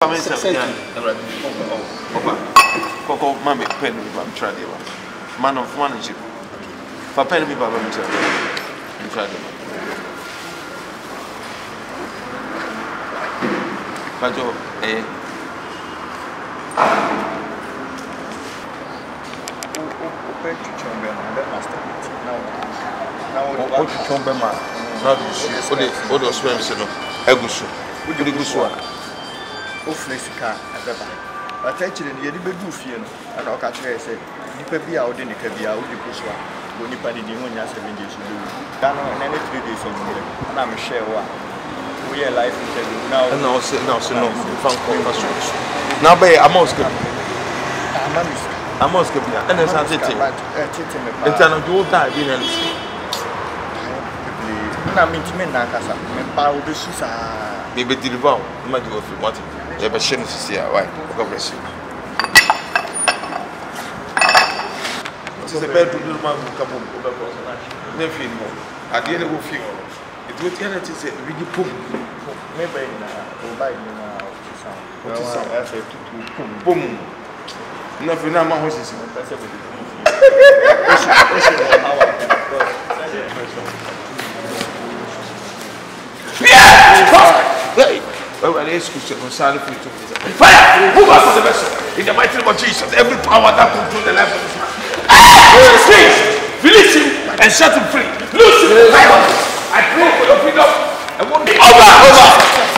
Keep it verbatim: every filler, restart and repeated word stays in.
I'm saying, Coco, mammy, pen with my trade. Man of management. For pen with my trade. But eh. What you chombe man? Not this. What is what was swim so? Egusu. What do you go so? O flesika abeba. Atachire ne yedi begu fie no. Ana o ka kire say nipa bi a odi nika bi a odi kuso a. Go nipa di di honya seven days do. Dan no na three days on here. Ana me share wa. We are life interview now. No, no, so no. Fan ko faso. Na be amoska. Amamis. Amoska bi. Ana san tete. Eh tete me pa. Enta no do ta bi na nsi. Na mentime na kasa. Me pa obesu sa. Be be deliver. Ma di ofi what? You be shame sisi ya. Why? God bless you. This is a bad to do man who come over for us. Never feel more. At the end of feel. It would tell it is a big pum. Maybe na o buy na o sound. What is sound? I say to pum Pum. Nothing na ma ho sisi. Pese be. Hey! Well, well, let's go to the side of it. Fire! Move out of the vessel! In the mighty name of Jesus, every power that controls the life of this man. Please! Release him and set him free. Loose him! I pray for your freedom. I won't be over! Over!